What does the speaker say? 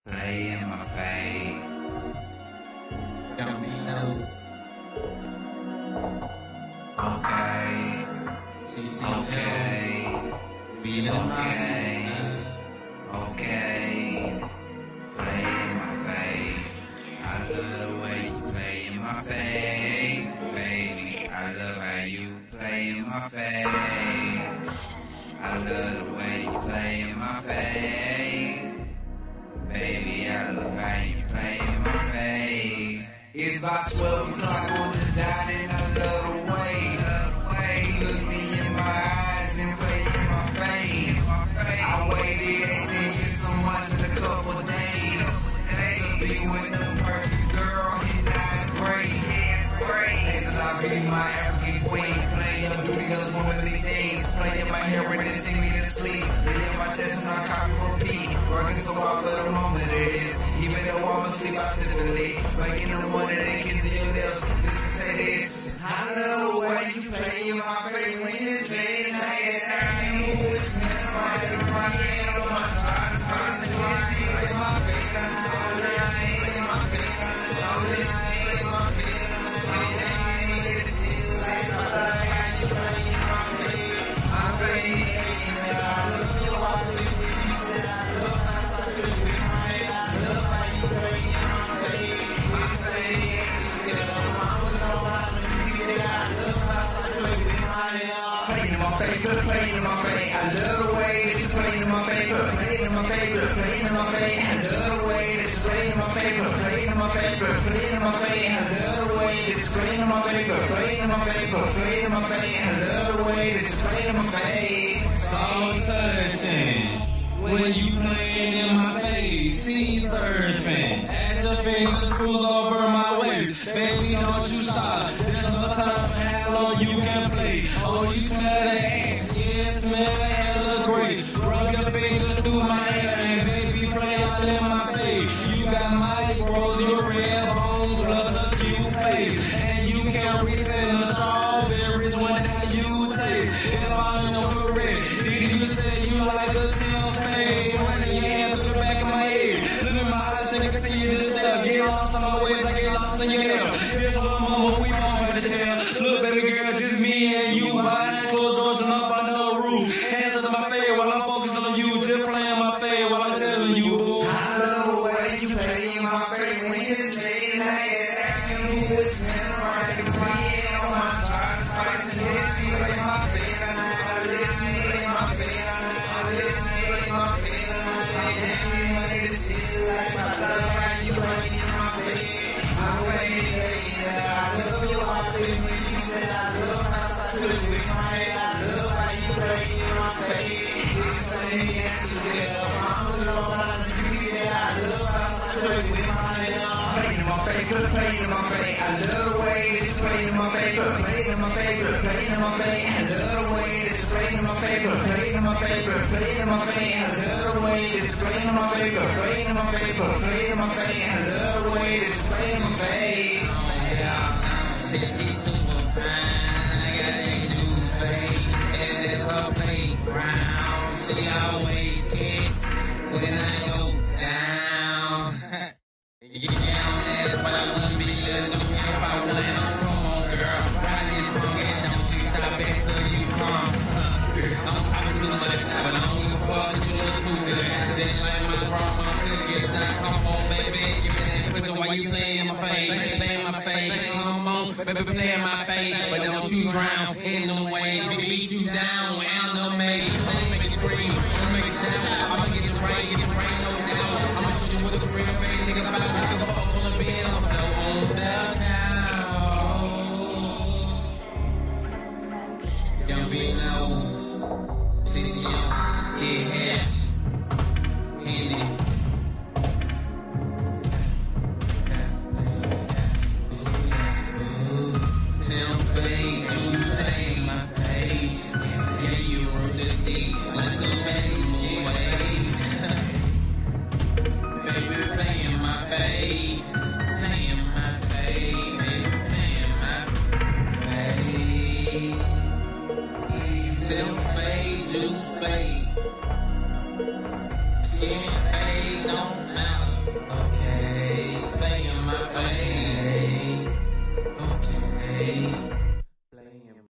Playing my fade. Gambino. Okay. CTM. Okay. We don't okay. Okay. Playing my fade. I love the way you play in my fade. Baby, I love how you play in my fade. I love the way you play in my fade. Baby, I love how you play in my fade. It's about 12 o'clock on the dot and I love the way you look me in my eyes and play in my fade. I waited 18 years, some months and a couple days to be with the perfect girl, and now it's great. Thanks a lot, beating my African queen. Playing your duty those womanly days. Playing my hair and then sing me to sleep. Laying my chest and I copy repeat. Working so hard for the moment it is. Even though I'm asleep, I still believe. Waking in the morning and kissing your lips. Just to say this. I love the way you play in my face when it's late at night and I can move. It smells like the front end of my trying to find the watch. Play my face under the light. Play my face under the light. Play my face under the light. It seems like my life. How you play in my face. My face. I love your heart when you said I love how I play with my head. I love how you play in my face. I say that you get up. I'm alone. I know you get it. I love how I play with my head. Playing in my face, playing in my face. I love the way that you play in my face, playing in my face, playing in my face. I love the way that you play in my face, playing in my face, playing in my face. I love the way that you play in my face, playing in my face, playing in my face. I love the way that you play in my face. Soul touching when you playing in my face. Sea surfing as your fingers cruise over my waist. Baby, don't you stop. There's no time for how long you can play. Oh, you smell the ass, yeah, smell hella great. Rub your fingers through my hair and baby, play all in my face. You got micros, your red bone plus a cute face, and you can resend the strawberries when how you taste. If I am correct, did you say you like a Temp Fade? Running your hand through the back of my head. Look in my eyes and continue to step. Get lost on my ways, I get lost in your hair. Here's what mama, we want for the share. Look, baby girl, just me and you. Behind closed doors and up under the roof. Hands up to my face while I'm focused on you. Just playing my face while I'm telling you, boo. I love the way you play in my face when it's late at night and action move. It smells like the free on my try to spice and let you play my face and I let you play my face and I let you play my face and I everybody to see like I love how you play in my face. I waited late. I love your heart when you said I love how I play with my head. I love how you play in my face. You say that you get up. I'm alone. I know you get it. I love how I play with my head. Playing in my face, playing in my face. I love the way that you play in my face, playing in my face, playing in my face. I love the way that you play in my face, playing in my face, playing in my face. I love the way that you play in my face, playing in my face, playing in my face. I love the way that you play in my face. She's super fine, I got that juice fade, and that's her playground. She always kicks when I go down. Yeah, that's what I wanna be, little if I win. Come on, girl, ride this tongue and don't you stop it till you come. I'm talking too much, but I don't give a fuck 'cause you look too good. Just like my grandma cookies, now come on, baby, give me that pussy while you play in my face, play in my face. Come on, baby, play in my face, but don't you drown in them ways. We beat you down, animate. I'ma make it scream, I'ma make it sound. I'ma get you right, no doubt. I'ma shoot you with a real bang, nigga, about to make a fuck on the bed. I'ma flow on the couch. Gambino, CTM, Kidd Hatchet, Henny. Temp Fade, you say my face. Yeah, you wrote the D. Let's go back and wait. fade.